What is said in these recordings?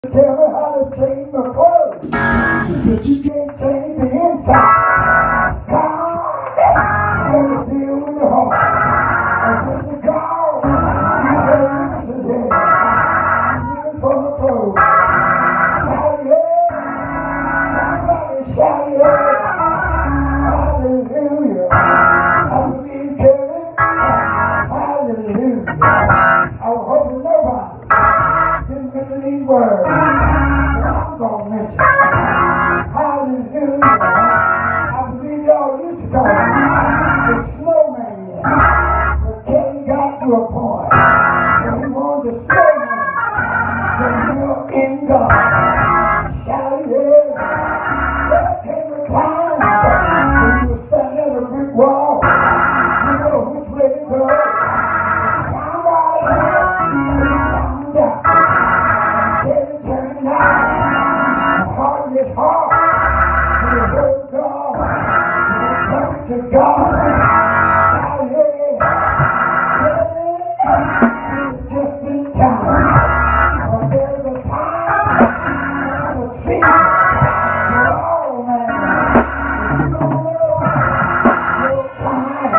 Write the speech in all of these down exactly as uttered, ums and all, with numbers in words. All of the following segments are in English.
Tell me how to change my clothes, but you can't change the inside. God, gotta deal with the heart. I put the car, you gotta listen to it. I'm looking for the clothes. Shout it out, somebody shout it out. Hallelujah. I believe Kevin. Hallelujah. I was hoping nobody didn't mention these words. I'm gonna mention. Hallelujah. I believe y'all used to call it the snowman. But Kevin got to a point where he wanted the snowman to live in God. Shout it out. There came a time when you were standing at a brick wall. You know which way to go. Sound right here. Sound down. Kevin turned out. The heart is hard. To the word of God. To the to God. Shout it out. Kevin, just in time. But there's a time to see. Oh man, you don't know your time.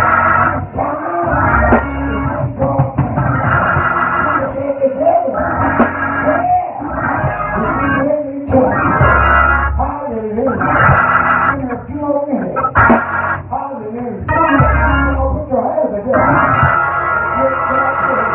Time is God's time. You get together. Yeah, we really try. Hallelujah. In a few more minutes. Hallelujah. So put your hands together. Get that thing.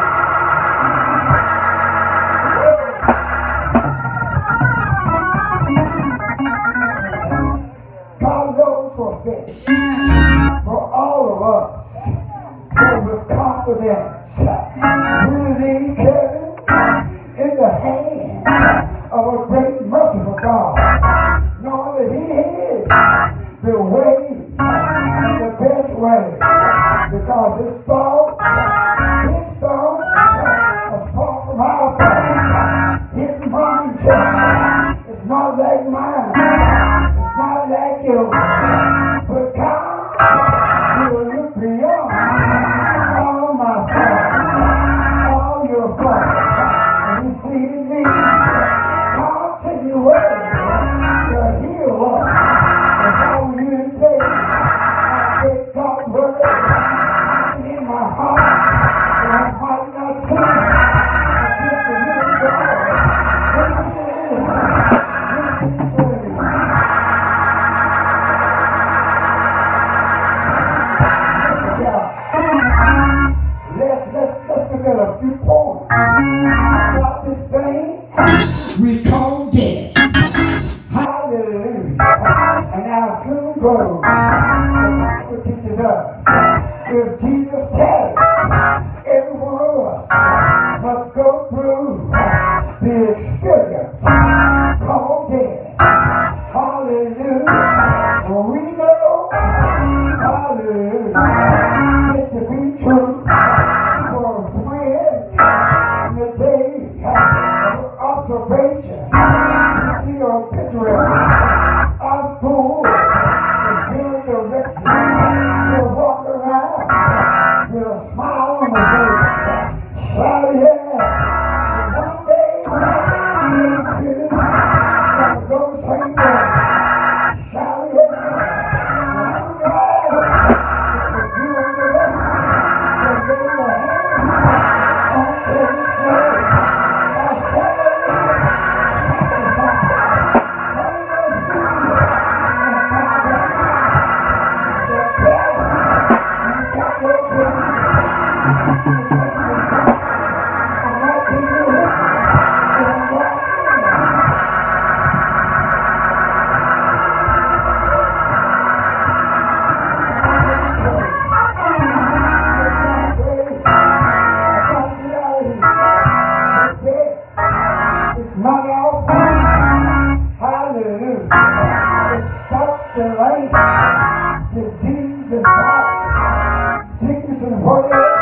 God knows for this, for all of us, so with confidence, we leave Kevin in the hand of a great merciful God, knowing that He is the way, the best way, because His thought, His thought is far from our thought. His mindset is not like mine. Not like you, but God will look beyond all my faults, all your faults, and He sees me. God sent you away to heal us, and all you in faith. I take God's word in my heart, and I might not see it. I get to hear God. Let's, let's, let's look at a few points about this thing we call death. Hallelujah. And our soon goes. The Bible teaches us. If Jesus said, every one of us must go through the experience called death. Hallelujah. We know, hallelujah, it to be true. For when the day of observation, you see a picture of fools and being directed to walk around with a smile on their face. Shout yeah. And one day, you're gonna go the same way. Shout yeah. And one day, if you and the rest, you'll get your hand on Kevin's word. I'll shout it's not all fun. Hallelujah. It stops the light, disease and doubt, sickness and whatever.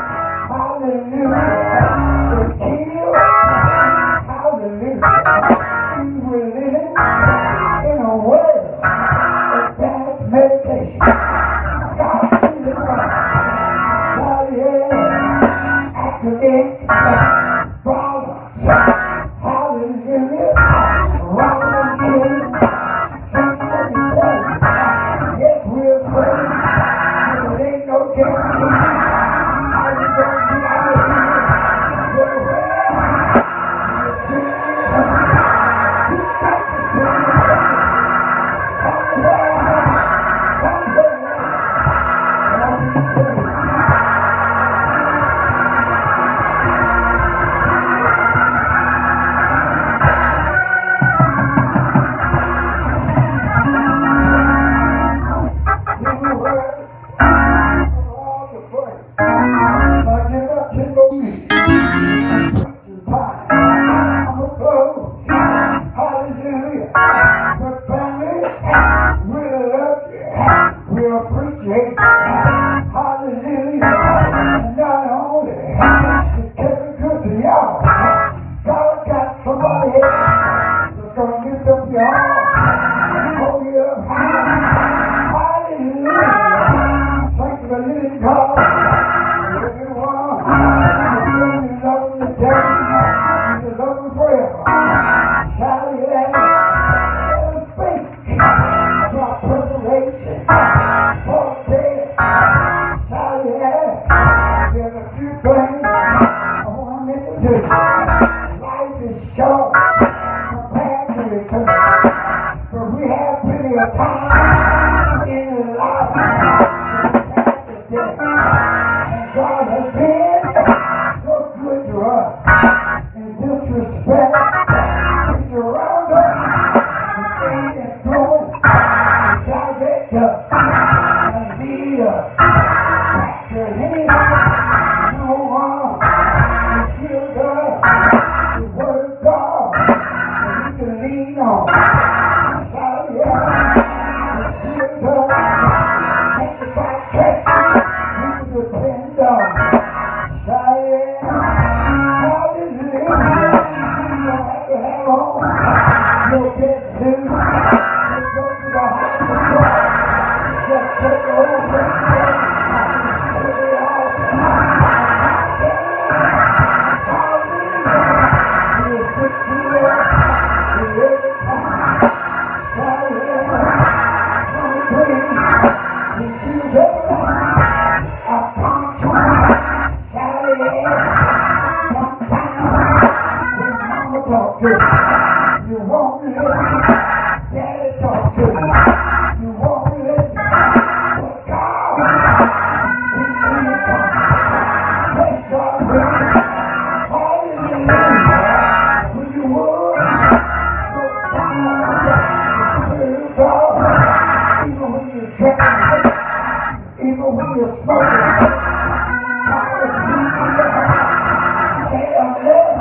Hallelujah. It kills. Hallelujah. We were living in a world of bad medication. God is the right. Hallelujah. Activate violence. Hallelujah. Just gonna lift up your arms, hold you up high. Hallelujah. Thank the living God. Everyone, you love him today. You love him forever. Shall we let him speak about preparation for death? Shall we let there's a few things I want to mention to you. Life is short compared to eternity. But we have plenty of time in life to pass the death. And God has been so good to us. In this respect, He surrounds us with things and doing and direct us and lead us back to Him. No one can kill us the Word of God that we can lean on. Shout yeah, the Spirit of sanctified church we can depend on. Shout yeah, hallelujah. You don't have to have on your best suit. Just go to the house of God. Just take the whole thing. Put it all. You won't listen. Daddy talk to you. You won't listen. But God, He's in the God. Praise God. Hallelujah. When you would, go down to God. Even when you're drinking, even when you're smoking, God is leading you. Say, I'm love.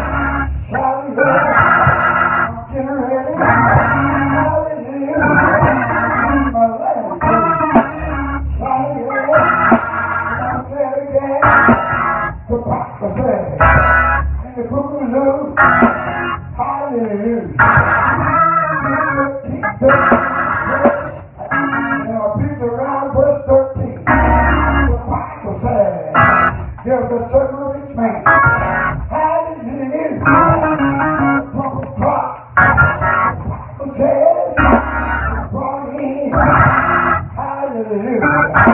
Hallelujah. Hallelujah.